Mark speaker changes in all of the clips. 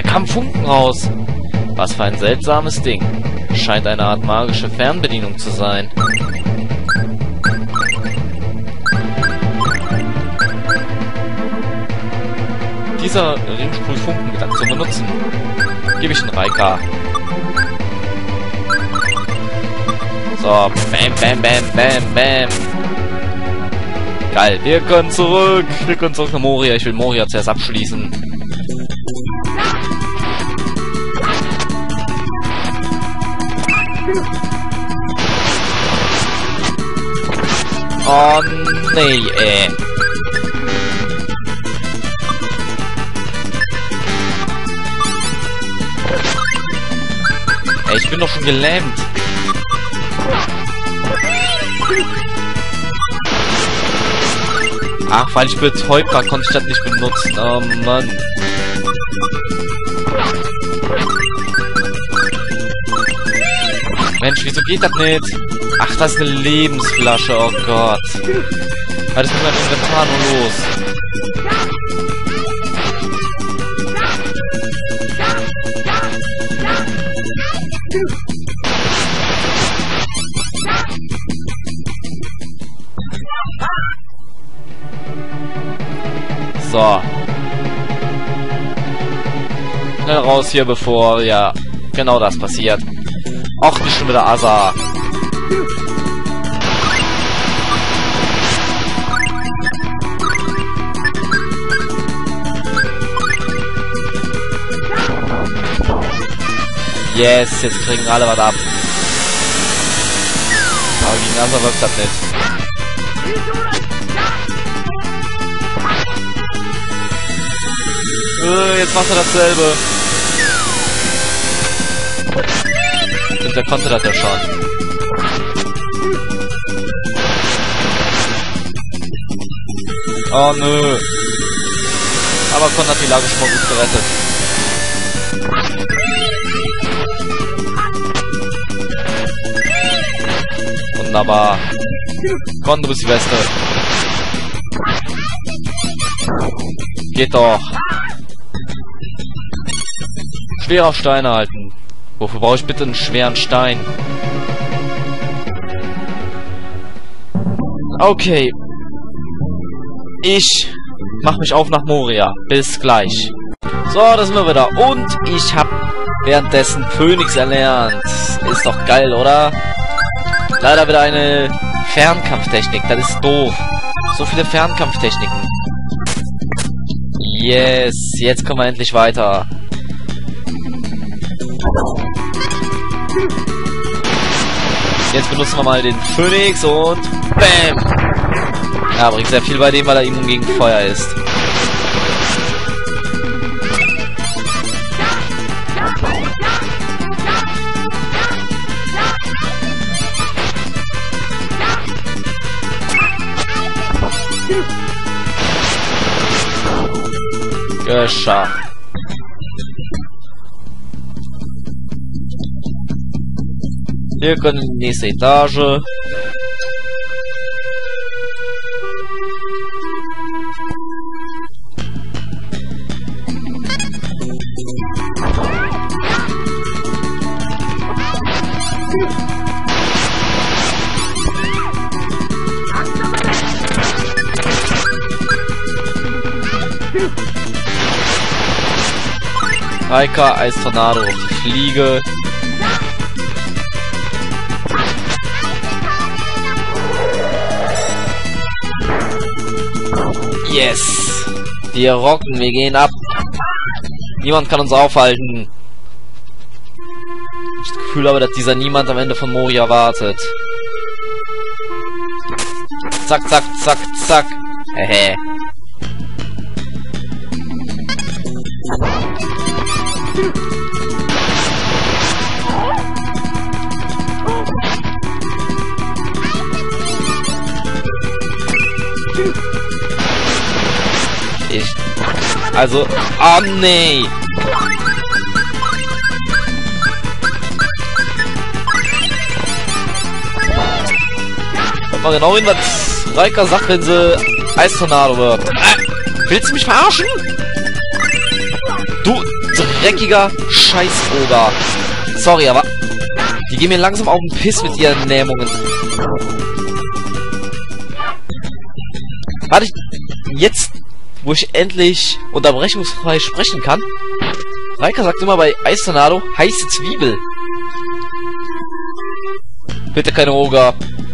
Speaker 1: kamen Funken raus. Was für ein seltsames Ding. Scheint eine Art magische Fernbedienung zu sein. Dieser Ring sprüht Funken gedacht zu benutzen. Gebe ich den Raika. So, bam, bam, bam, bam, bam. Geil, wir können zurück. Wir können zurück nach Moria. Ich will Moria zuerst abschließen. Oh, nee, ey. Ey, ich bin doch schon gelähmt. Ach, weil ich betäubt war, konnte ich das nicht benutzen. Oh, Mann. Mensch, wieso geht das nicht? Ach, das ist eine Lebensflasche, oh Gott. Was ist mit meinem Inventar nur los? So. Schnell raus hier, bevor, ja, genau das passiert. Och, nicht schon wieder Asa. Yes, jetzt kriegen alle was ab. Aber gegen Asa wirkt das nicht. Jetzt macht er dasselbe. Und der konnte das ja schon. Oh nö. Aber Con hat die Lage schon mal gut gerettet. Wunderbar. Con, du bist die Beste. Geht doch. Schwer auf Steine halten. Wofür brauche ich bitte einen schweren Stein? Okay. Ich mach mich auf nach Moria. Bis gleich. So, da sind wir wieder. Und ich habe währenddessen Phönix erlernt. Ist doch geil, oder? Leider wieder eine Fernkampftechnik. Das ist doof. So viele Fernkampftechniken. Yes. Jetzt kommen wir endlich weiter. Jetzt benutzen wir mal den Phönix und BAM! Ja, bringt sehr viel bei dem, weil er immun gegen Feuer ist. Geschafft. Wir können in die nächste Etage. Raika, Eistornado auf die Fliege. Yes! Wir rocken, wir gehen ab. Niemand kann uns aufhalten. Ich das Gefühl habe, dass dieser Niemand am Ende von Moria wartet. Zack, zack, zack, zack. Hehe. Also, oh nee! Hört mal genau hin, was Raika sagt, wenn sie Eistornado wird. Willst du mich verarschen? Du dreckiger Scheiß-Oger. Sorry, aber die gehen mir langsam auf den Piss mit ihren Lähmungen. Warte, jetzt, wo ich endlich unterbrechungsfrei sprechen kann. Reika sagt immer bei Eistornado, heiße Zwiebel. Bitte keine Oger.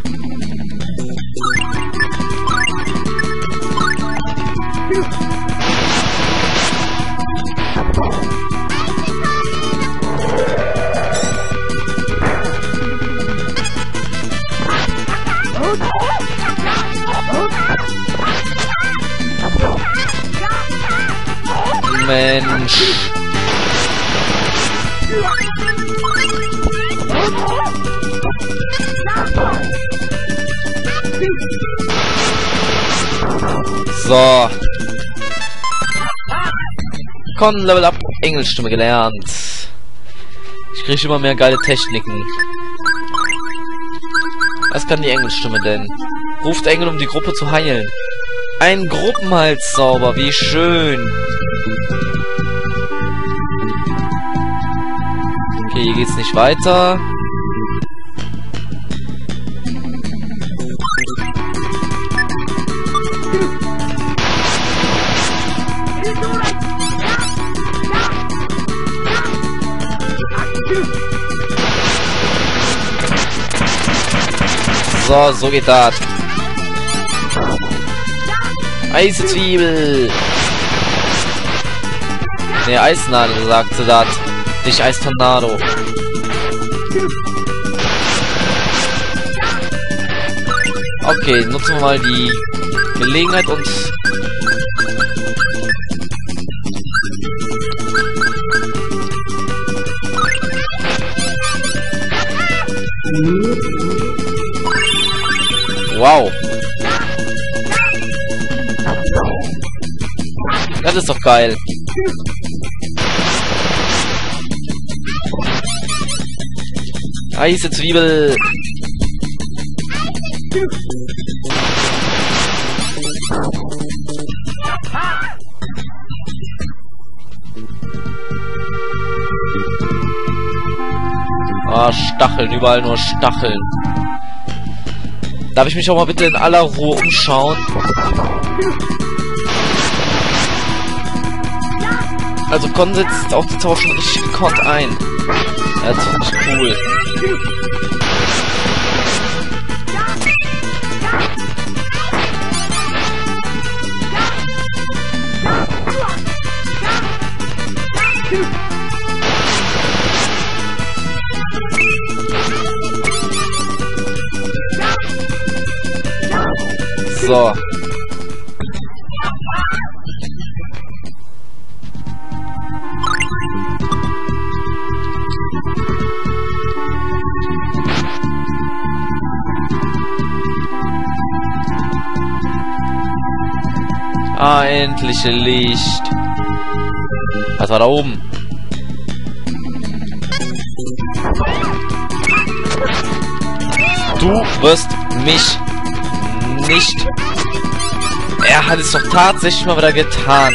Speaker 1: Mensch. So. Con Level Up, Engelstimme gelernt. Ich kriege immer mehr geile Techniken. Was kann die Engelstimme denn? Ruft Engel, um die Gruppe zu heilen. Ein Gruppenheilzauber, wie schön. Okay, hier geht's nicht weiter. So geht das. Heiße Zwiebel. Ne, Eisnadel sagte das. Nicht Eistornado. Okay, nutzen wir mal die Gelegenheit und... Wow. Das ist doch geil. Heiße Zwiebel. Ah, Stacheln, überall nur Stacheln. Darf ich mich auch mal bitte in aller Ruhe umschauen? Also Con setzt auch die Tauschen richtig gekonnt ein. Ja, das finde ich cool. So. Ah, endliche Licht. Was war da oben? Du wirst mich nicht. Er hat es doch tatsächlich mal wieder getan.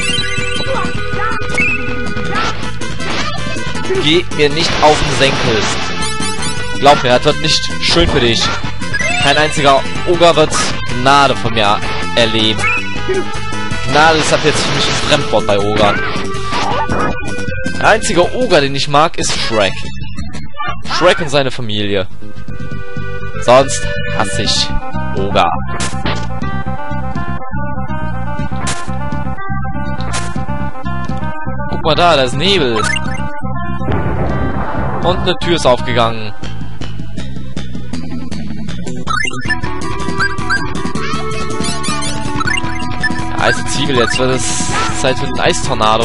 Speaker 1: Geh mir nicht auf den Senkel. Glaub mir, das wird nicht schön für dich. Kein einziger Oger wird Gnade von mir erleben. Gnade ist ab jetzt für mich ein Fremdwort bei Ogern. Der einzige Oger, den ich mag, ist Shrek. Shrek und seine Familie. Sonst hasse ich Oger. Guck mal da ist Nebel. Und eine Tür ist aufgegangen. Heiße Zwiebel, jetzt wird es Zeit für den Eistornado.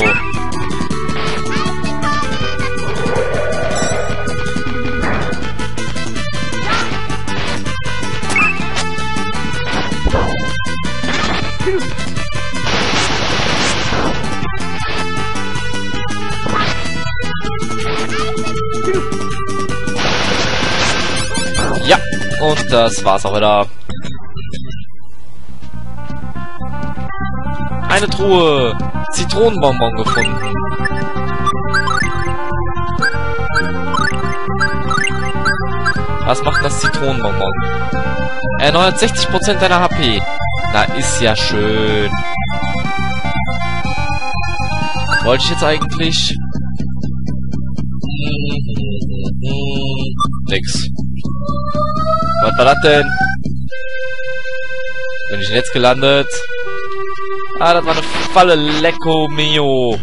Speaker 1: Ja, und das war's auch wieder. Eine Truhe. Zitronenbonbon gefunden. Was macht das Zitronenbonbon? Erneuert 60% deiner HP. Na, ist ja schön. Wollte ich jetzt eigentlich... Nix. Was war das denn? Bin ich jetzt gelandet? Ah, das war eine Falle. Lecco mio.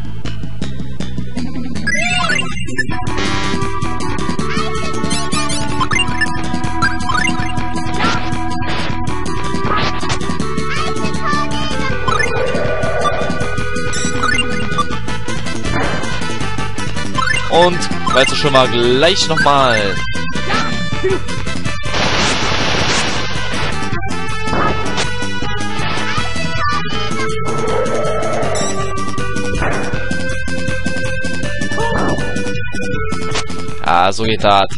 Speaker 1: Und, weißt du schon mal, gleich nochmal. Ah, so geht das.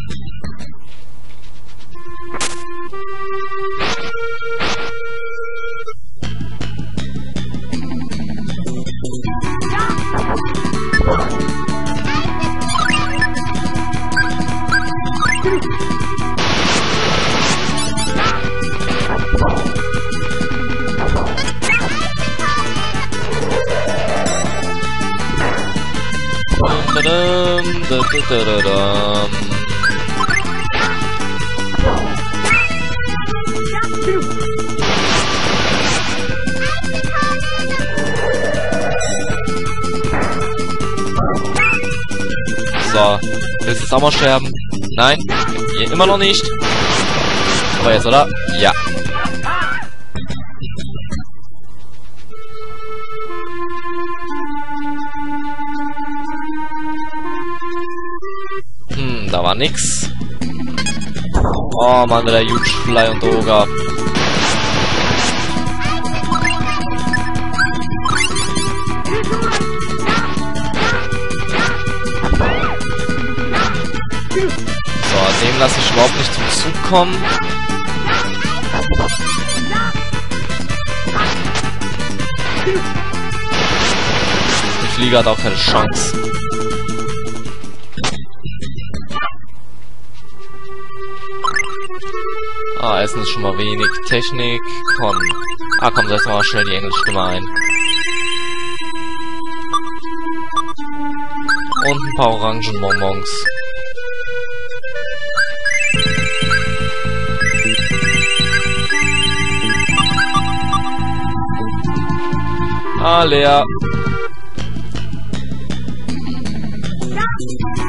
Speaker 1: So, willst du jetzt auch mal sterben? Nein? Hier immer noch nicht. Aber jetzt, oder? Ja. Da war nix. Oh Mann, der Huge Fly und Ogre. So, dem lasse ich überhaupt nicht zum Zug kommen. Die Fliege hat auch keine Chance. Ah, Essen ist schon mal wenig. Technik, komm. Ah, komm, setz mal schnell die Englischstimme ein. Und ein paar Orangenbonbons. Ah, leer.